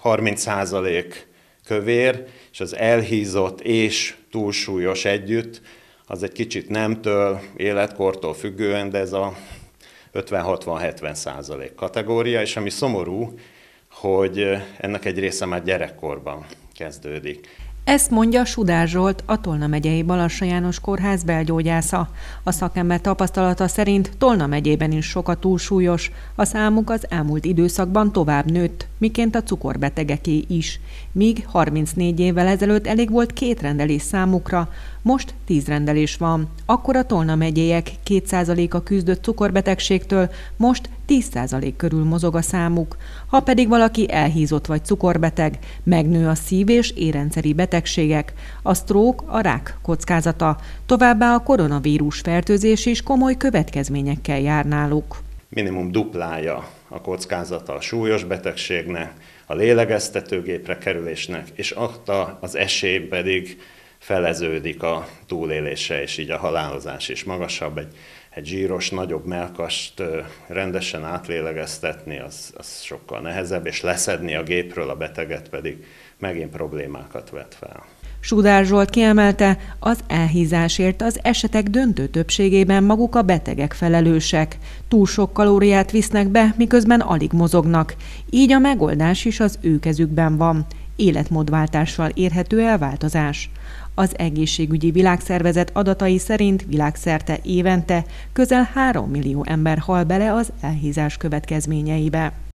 30% kövér, és az elhízott és túlsúlyos együtt, az egy kicsit nemtől, életkortól függően, de ez a 50-60-70% kategória, és ami szomorú, hogy ennek egy része már gyerekkorban kezdődik. Ezt mondja Sudár Zsolt, a Tolna megyei Balassa János Kórház belgyógyásza. A szakember tapasztalata szerint Tolna megyében is sok a túlsúlyos, a számuk az elmúlt időszakban tovább nőtt, miként a cukorbetegeké is. Míg 34 évvel ezelőtt elég volt 2 rendelés számukra, most 10 rendelés van. Akkor a Tolna megyéiek 2%-a küzdött cukorbetegségtől, most 10% körül mozog a számuk. Ha pedig valaki elhízott vagy cukorbeteg, megnő a szív- és érrendszeri betegségek, a sztrók, a rák kockázata, továbbá a koronavírus fertőzés is komoly következményekkel jár náluk. Minimum duplája a kockázata a súlyos betegségnek, a lélegeztetőgépre kerülésnek, és az esély pedig feleződik a túlélése, és így a halálozás is magasabb. Egy zsíros, nagyobb mellkast rendesen átlélegeztetni, az sokkal nehezebb, és leszedni a gépről a beteget pedig megint problémákat vet fel. Sudár Zsolt kiemelte, az elhízásért az esetek döntő többségében maguk a betegek felelősek. Túl sok kalóriát visznek be, miközben alig mozognak. Így a megoldás is az ő kezükben van. Életmódváltással érhető el változás. Az Egészségügyi Világszervezet adatai szerint világszerte évente közel 3 millió ember hal bele az elhízás következményeibe.